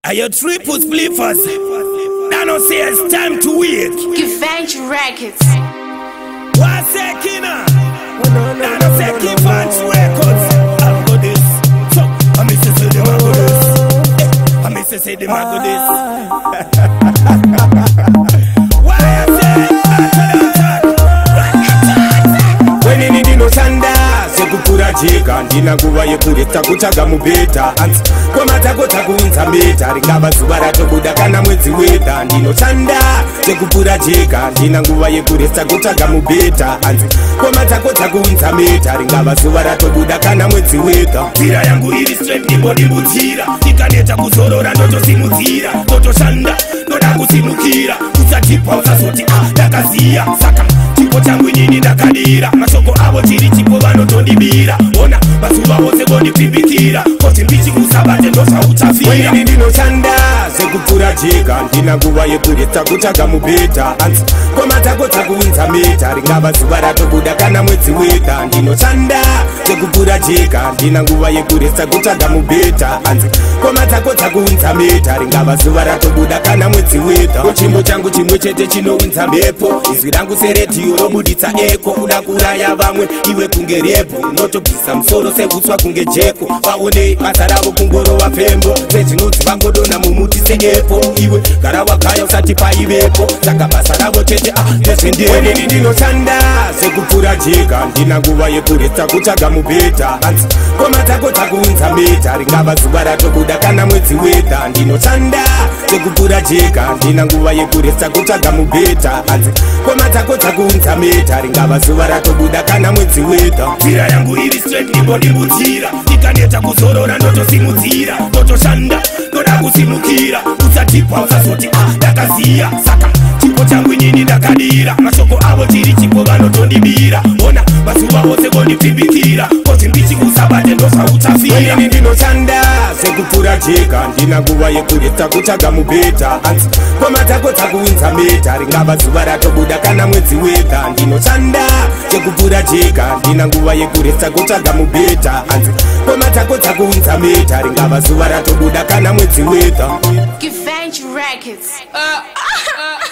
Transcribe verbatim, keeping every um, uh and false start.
Are you three put flippers? I don't say it's time to wait. Give Fancy Records. What's that, kinnah? I don't say keep Fancy Records. I'll go this. So, I miss to say the man go this. I miss to say the man go this. Why I say, when you need no sanda, sekukura jika ndina nguva yekureta kutsvaga mubhedha anzi kwamatagota kuunza meta ringava zuva ratobuda kana mwedzi weda ndinoshanda sekukura jika ndina nguva yekureta kutsvaga mubhedha anzi kwamatagota kuunza meta ringava zuva ratobuda kana mwedzi weda nzira yangu iri straight ndimbodimbudzira ikaneta kuzorora ndotosimudzira ndotoshanda ndoda kusimukira usatipa usazoti ah ndakaziya saka chipo changu inini ndakadira mashoko avo chiri chipo vanotondibira ona mazuva ose vondipfimbikira koti mbichi kusabate ndosauchafira inini ndinoshanda sekukura jeka ndina nguva yekuretsa kutsvaga mubhedha anzi kwamatagota kuunza meta ringava zuva ratobuda kana mwedzi weda ndinoshanda sekukura jeka ndina nguva yekuretsa kutsvaga mubhedha anzi kwamatagota kuunza meta ringava zuva ratobuda kana mwedzi weda chimbo changu chimwe chete chinounza mhepo izwi rangu seredhiyo robuditsa eko kuda kuraya vamwe iwe kunge repo unotobvisa musoro sehutswa kunge jeko vaone basa ravo kungorova pembo sezvinonzi vangodonha mumuti seepo iwe gara wagaya usati paivepo saka basa ravo chete ah ndezvendeweni ndinoshanda sekupfura jeka ndina nguva yekuretsa kutsvaga mubhedha anzi kwamatagota kuunza meta ringava zuva ratobuda kana mwedzi weda ndinoshanda sekupfura jeka ndina nguva yekuretsa kutsvaga mubhedha anzi kwamatagota kuunza meta ringava zuva ratobuda kana mwedzi weda nzira yangu iri straight ndimbodimbudzira ikaneta kuzorora ndotosimudzira ndotoshanda ndoda kusimukira usatipa usazoti ah ndakaziya saka chipo changu inini ndakadira mashoko avo chiri chipo vanotondibira ona mazuva ose vondipfimbikira koti mbichi kusabate ndosauchafira inini ndinoshanda sekupfura jeka ndina nguva yekuretsa kutsvaga mubhedha anzi kwamatagota kuunza meta ringava zuva ratobuda kana mwedzi weda ndinoshanda sekupfura jeka ndina nguva yekuretsa kutsvaga mubhedha anzi kwamatagota kuunza meta ringava zuva ratobuda kana mwedzi weda Give Fancy Records. Uh, uh, uh.